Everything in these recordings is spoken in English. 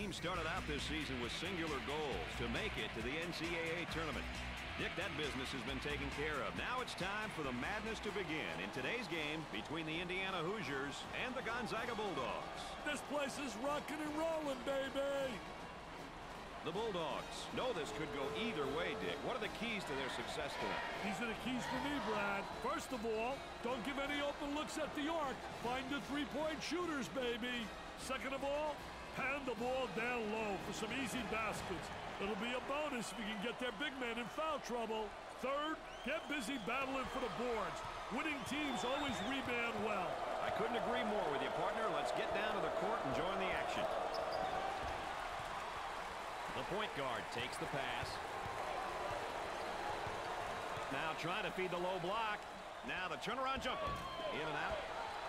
team started out this season with singular goals to make it to the NCAA tournament. Dick, that business has been taken care of. Now it's time for the madness to begin in today's game between the Indiana Hoosiers and the Gonzaga Bulldogs. This place is rocking and rolling, baby! The Bulldogs know this could go either way, Dick. What are the keys to their success tonight? These are the keys for me, Brad. First of all, don't give any open looks at the arc. Find the three-point shooters, baby. Second of all, pound the ball down low for some easy baskets. It'll be a bonus if you can get their big man in foul trouble. Third, get busy battling for the boards. Winning teams always rebound well. I couldn't agree more with you, partner. Let's get down to the court and join the action. The point guard takes the pass. Now trying to feed the low block. Now the turnaround jumper. In and out.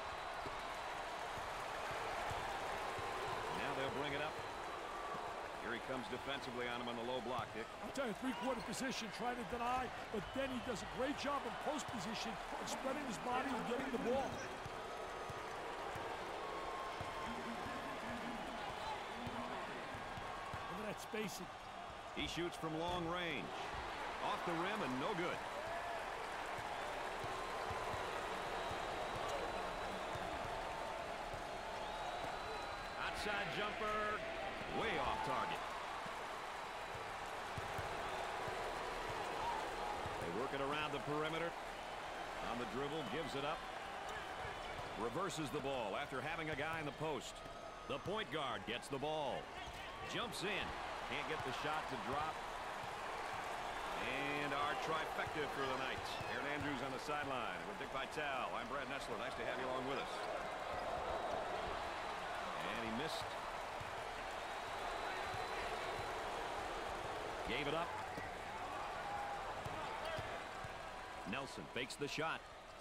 Now they'll bring it up. Here he comes defensively on him on the low block, Dick. I'll tell you, three-quarter position, trying to deny, but then he does a great job in post position of spreading his body and getting the ball. Look at that spacing. He shoots from long range. Off the rim and no good. Outside jumper. Way off target. They work it around the perimeter. On the dribble, gives it up. Reverses the ball after having a guy in the post. The point guard gets the ball. Jumps in. Can't get the shot to drop. And our trifecta for the night. Aaron Andrews on the sideline with Dick Vitale. I'm Brad Nessler. Nice to have you along with us. And he missed. Gave it up. Nelson fakes the shot.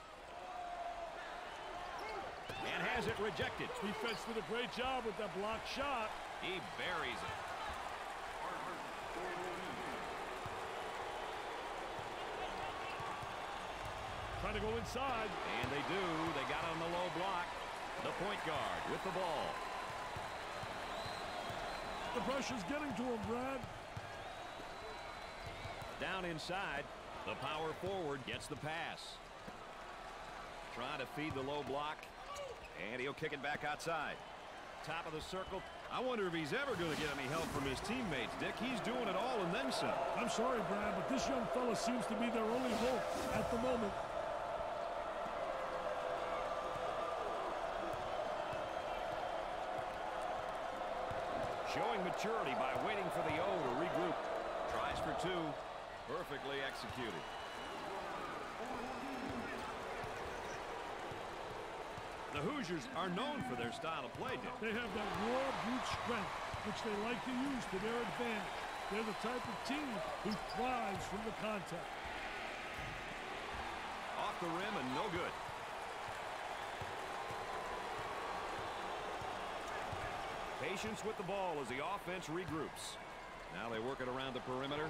And has it rejected. Defense did a great job with that blocked shot. He buries it. Trying to go inside. And they do. They got on the low block. The point guard with the ball. The pressure's getting to him, Brad. Down inside, the power forward gets the pass. Trying to feed the low block, and he'll kick it back outside. Top of the circle. I wonder if he's ever going to get any help from his teammates, Dick. He's doing it all and then some. I'm sorry, Brad, but this young fella seems to be their only hope at the moment. Showing maturity by waiting for the O to regroup. Tries for two. Perfectly executed. The Hoosiers are known for their style of play, Dick. They have that raw brute strength, which they like to use to their advantage. They're the type of team who thrives from the contact. Off the rim and no good. Patience with the ball as the offense regroups. Now they work it around the perimeter.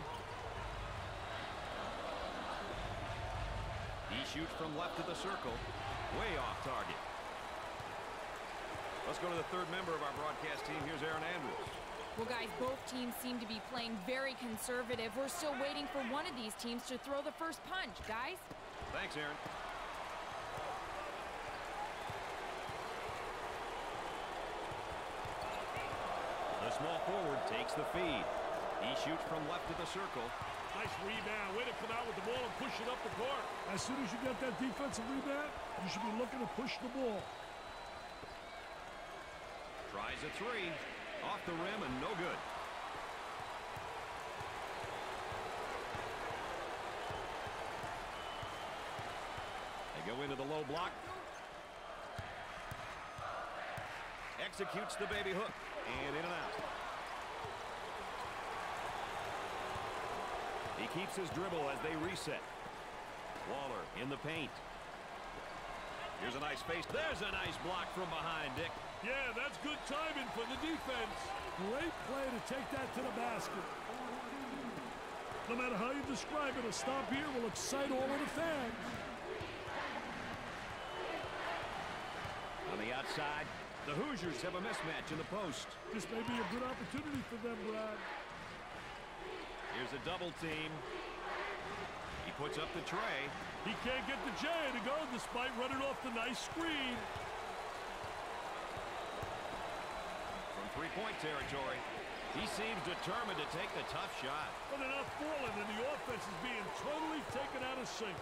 He shoots from left of the circle. Way off target. Let's go to the third member of our broadcast team. Here's Aaron Andrews. Well, guys, both teams seem to be playing very conservative. We're still waiting for one of these teams to throw the first punch, guys. Thanks, Aaron. The small forward takes the feed. He shoots from left of the circle. Nice rebound. Way to come out with the ball and push it up the court. As soon as you get that defensive rebound, you should be looking to push the ball. Tries a three. Off the rim and no good. They go into the low block. Executes the baby hook. And in and out. He keeps his dribble as they reset. Waller in the paint. Here's a nice face. There's a nice block from behind, Dick. Yeah, that's good timing for the defense. Great play to take that to the basket. No matter how you describe it, a stop here will excite all of the fans. On the outside, The Hoosiers have a mismatch in the post. This may be a good opportunity for them, Brad. Here's a double team. He puts up the tray. He can't get the J to go despite running off the nice screen. From three-point territory, he seems determined to take the tough shot. But they're not falling, and the offense is being totally taken out of sync.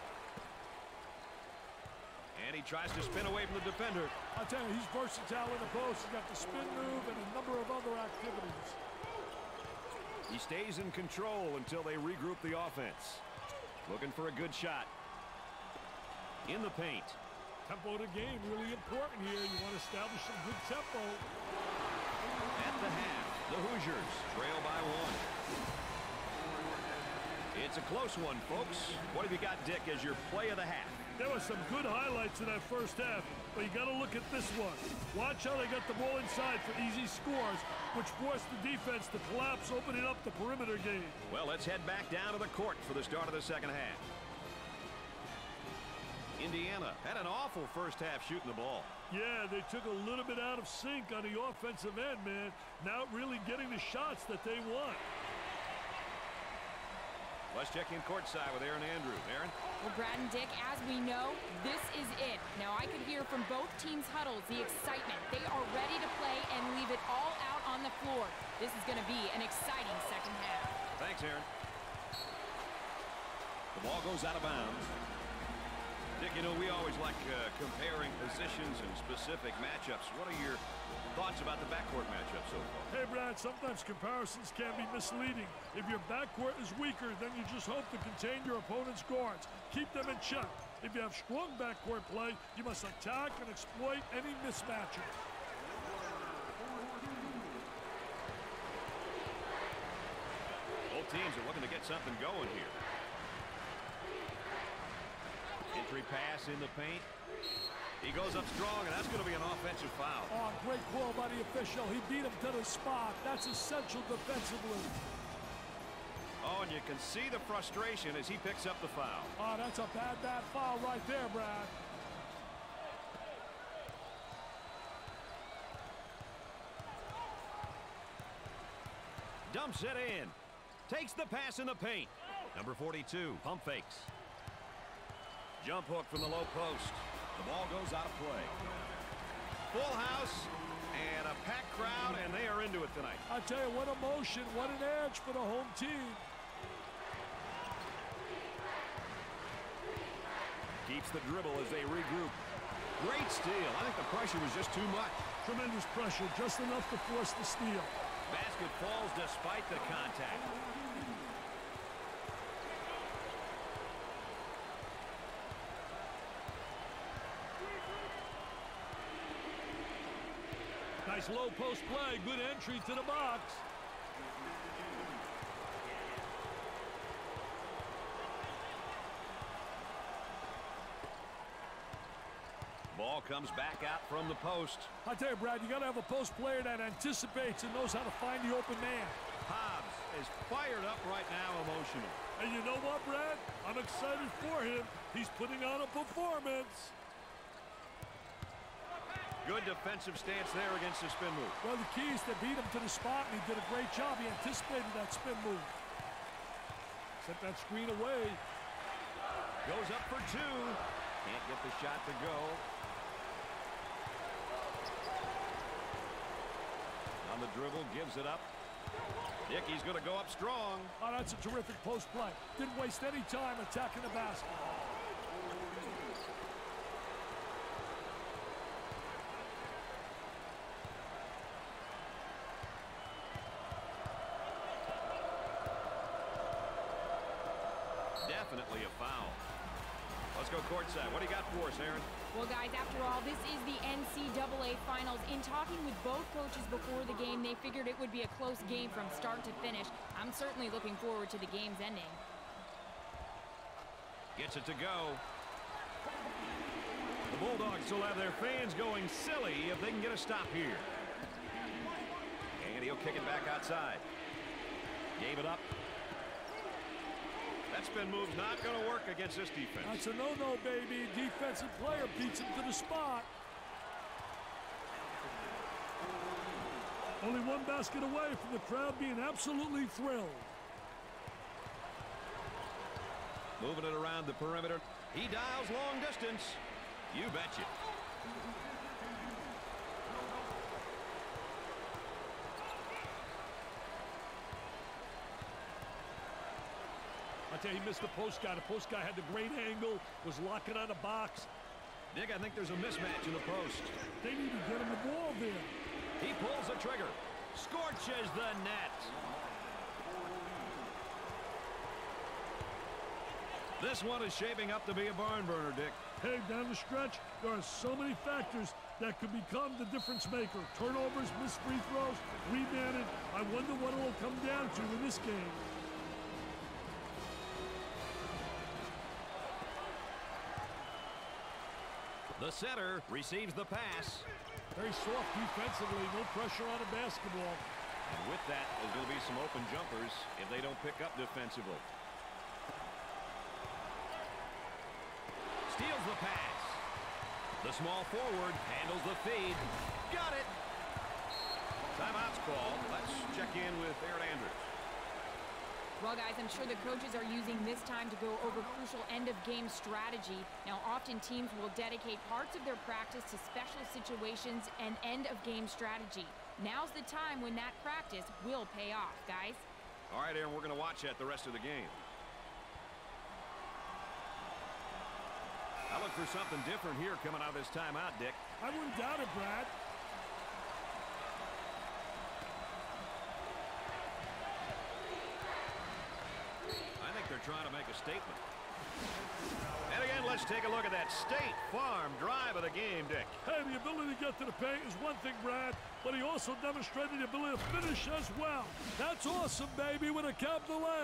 And he tries to spin away from the defender. I'll tell you, he's versatile in the post. He's got the spin move and a number of other activities. He stays in control until they regroup the offense. Looking for a good shot. In the paint. Tempo of the game really important here. You want to establish some good tempo. At the half, the Hoosiers trail by 1. It's a close one, folks. What have you got, Dick, as your play of the half? There were some good highlights in that first half, but you got to look at this one. Watch how they got the ball inside for easy scores, which forced the defense to collapse, opening up the perimeter game. Well, let's head back down to the court for the start of the second half. Indiana had an awful first half shooting the ball. Yeah, they took a little bit out of sync on the offensive end, man. Not really getting the shots that they want. Let's check in courtside with Aaron Andrews. Aaron? Well, Brad and Dick, as we know, this is it. Now, I could hear from both teams' huddles the excitement. They are ready to play and leave it all out on the floor. This is going to be an exciting second half. Thanks, Aaron. The ball goes out of bounds. Dick, you know, we always like comparing positions and specific matchups. What are your thoughts about the backcourt matchup so far? Hey, Brad, sometimes comparisons can be misleading. If your backcourt is weaker, then you just hope to contain your opponent's guards. Keep them in check. If you have strong backcourt play, you must attack and exploit any mismatches. Both teams are looking to get something going here. Entry pass in the paint. He goes up strong, and that's going to be an offensive foul. Oh, great call by the official. He beat him to the spot. That's essential defensively. Oh, and you can see the frustration as he picks up the foul. Oh, that's a bad foul right there, Brad. Dumps it in. Takes the pass in the paint. Number 42, pump fakes. Jump hook from the low post. The ball goes out of play. Full house and a packed crowd, and they are into it tonight. I tell you, what emotion, what an edge for the home team. Keeps the dribble as they regroup. Great steal. I think the pressure was just too much. Tremendous pressure, just enough to force the steal. Basket falls despite the contact. Nice low post play, good entry to the box. Ball comes back out from the post. I tell you, Brad, you got to have a post player that anticipates and knows how to find the open man. Hobbs is fired up right now emotionally. And you know what, Brad? I'm excited for him. He's putting on a performance. Good defensive stance there against the spin move. Well, the key is to beat him to the spot, and he did a great job. He anticipated that spin move. Set that screen away. Goes up for two. Can't get the shot to go. On the dribble, gives it up. Dickey's going to go up strong. Oh, that's a terrific post play. Didn't waste any time attacking the basket. Definitely a foul. Let's go courtside. What do you got for us, Aaron? Well, guys, after all, this is the NCAA Finals. In talking with both coaches before the game, they figured it would be a close game from start to finish. I'm certainly looking forward to the game's ending. Gets it to go. The Bulldogs will have their fans going silly if they can get a stop here. And he'll kick it back outside. Gave it up. That spin move's not going to work against this defense. That's a no-no, baby. Defensive player beats him to the spot. Only one basket away from the crowd being absolutely thrilled. Moving it around the perimeter. He dials long distance. You betcha. I tell you, he missed the post guy. The post guy had the great angle, was locking on the box. Dick, I think there's a mismatch in the post. They need to get him the ball there. He pulls the trigger. Scorches the net. This one is shaping up to be a barn burner, Dick. Hey, down the stretch, there are so many factors that could become the difference maker. Turnovers, missed free throws, rebounded. I wonder what it will come down to in this game. The center receives the pass. Very soft defensively, no pressure on the basketball. And with that, there's going to be some open jumpers if they don't pick up defensively. Steals the pass. The small forward handles the feed. Got it. Timeout's called. Let's check in with Aaron Andrews. Well, guys, I'm sure the coaches are using this time to go over crucial end-of-game strategy. Now, often teams will dedicate parts of their practice to special situations and end-of-game strategy. Now's the time when that practice will pay off, guys. All right, Aaron, we're going to watch that the rest of the game. I look for something different here coming out of this timeout, Dick. I wouldn't doubt it, Brad. They're trying to make a statement. And again, let's take a look at that State Farm drive of the game, Dick. Hey, the ability to get to the paint is one thing, Brad, but he also demonstrated the ability to finish as well. That's awesome, baby, with a capital A.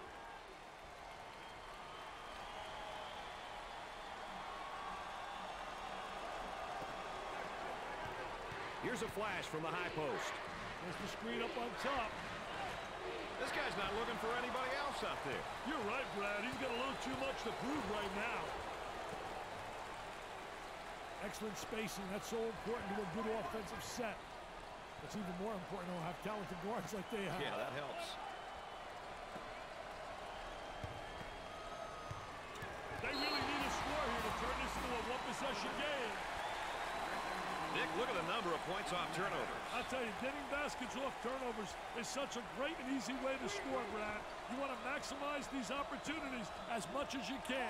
Here's a flash from the high post. There's the screen up on top. This guy's not looking for anybody else out there. You're right, Brad. He's got a little too much to prove right now. Excellent spacing. That's so important to a good offensive set. It's even more important to have talented guards like they have. Yeah, that helps. They really need a score here to turn this into a one-possession game. Dick, look at the number of points off turnovers. I'll tell you, getting baskets off turnovers is such a great and easy way to score, Brad. You want to maximize these opportunities as much as you can.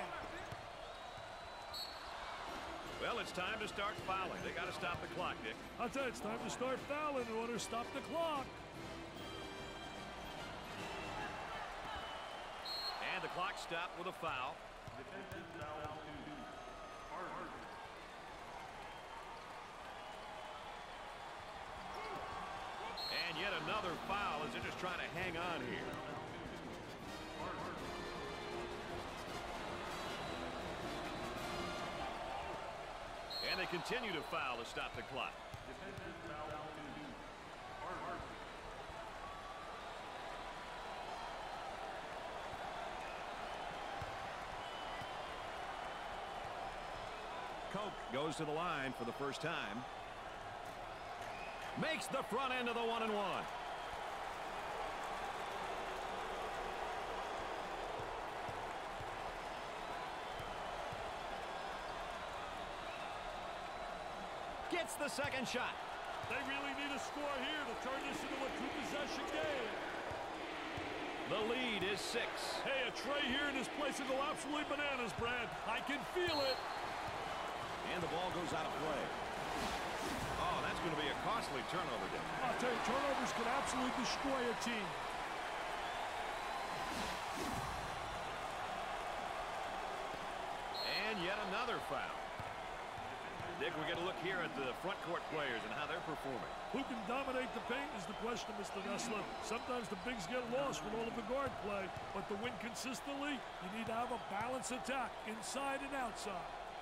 Well, it's time to start fouling. They got to stop the clock, Dick. I'll tell you, it's time to start fouling in order to stop the clock. And the clock stopped with a foul. And yet another foul as they're just trying to hang on here. And they continue to foul to stop the clock. Koch goes to the line for the first time. Makes the front end of the 1-and-1. Gets the second shot. They really need a score here to turn this into a two-possession game. The lead is 6. Hey, a tray here in this place will go absolutely bananas, Brad. I can feel it. And the ball goes out of play. Oh, that's going to be a costly turnover, Dick. I'll tell you, turnovers can absolutely destroy a team. And yet another foul. Dick, we get a look here at the front court players and how they're performing. Who can dominate the paint is the question, Mr. Nessler. Sometimes the bigs get lost with all of the guard play, but to win consistently, you need to have a balanced attack inside and outside.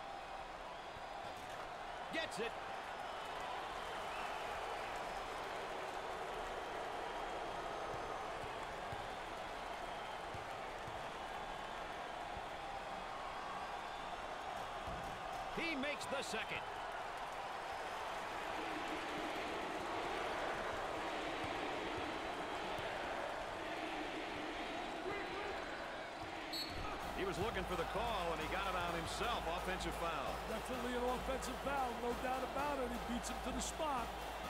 Gets it. He makes the second. was looking for the call, and he got it on himself. Offensive foul. Definitely an offensive foul, no doubt about it. He beats him to the spot.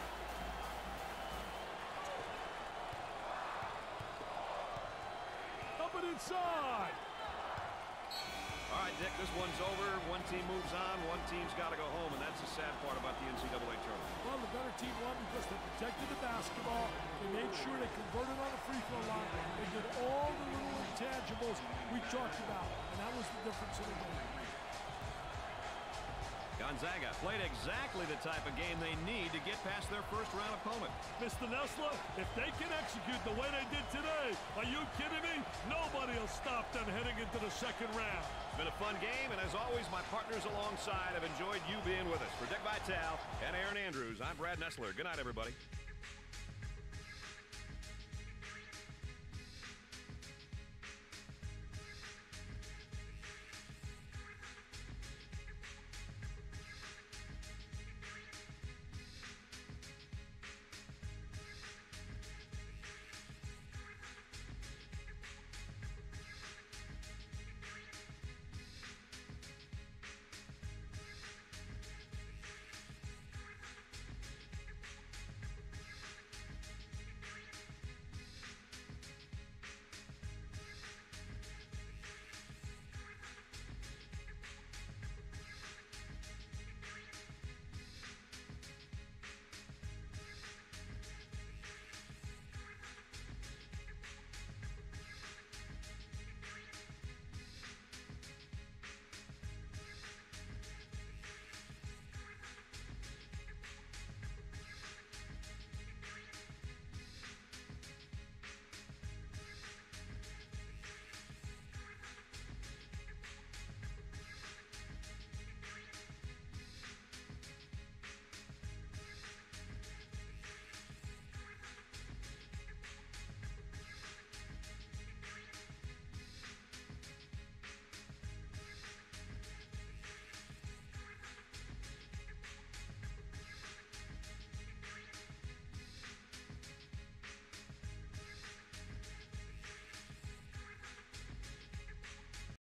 Up and inside. All right, Dick, this one's over. One team moves on, one team's got to go home, and that's the sad part about the NCAA tournament. Well, the better team won because they protected the basketball. They made sure they converted on the free throw line. They did all the little intangibles we talked about, and that was the difference in the game. Gonzaga played exactly the type of game they need to get past their first-round opponent. Mr. Nessler, if they can execute the way they did today, are you kidding me? Nobody will stop them heading into the second round. It's been a fun game, and as always, my partners alongside have enjoyed you being with us. For Dick Vitale and Aaron Andrews, I'm Brad Nessler. Good night, everybody.